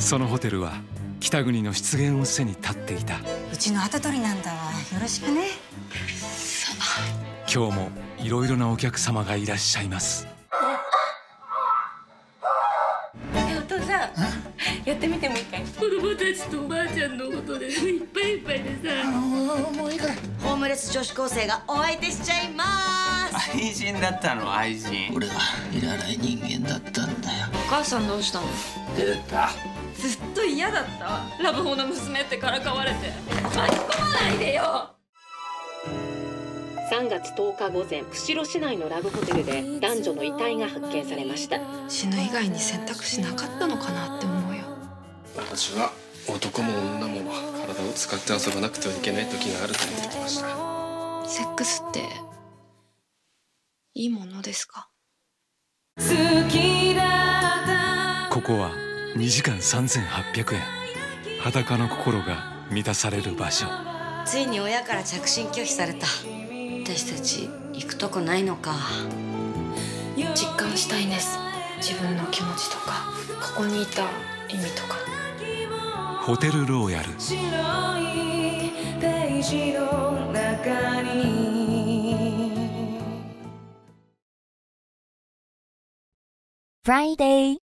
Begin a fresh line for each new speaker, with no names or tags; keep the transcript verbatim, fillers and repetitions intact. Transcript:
そのホテルは北国の湿原を背に立っていた。
うちの跡取りなんだわ。よろしくね。
今日もいろいろなお客様がいらっしゃいます。
お父さん、やってみてもいいかい？子供たちとおばあちゃんのことでいっぱいいっぱいでさ。
あのもういいから。
ホームレス女子高生がお相手しちゃいます。
愛人だったの？愛人。
俺はいらない人間だったんだよ。
お母さんどうしたの？
出た。
ずっと嫌だった。ラブホの娘ってからかわれて。巻き込まないでよ。
さんがつとおか午前、釧路市内のラブホテルで男女の遺体が発見されました。
死ぬ以外に選択肢なかったのかなって思うよ。
私は男も女も体を使って遊ばなくてはいけない時があると思ってきました。
セックスっていいものですか？
ここはにじかんさんぜんはっぴゃくえん、裸の心が満たされる場所。
ついに親から着信拒否された。私たち行くとこないのか。
実感したいんです。自分の気持ちとか、ここにいた意味とか。
ホテルローヤル。
Friday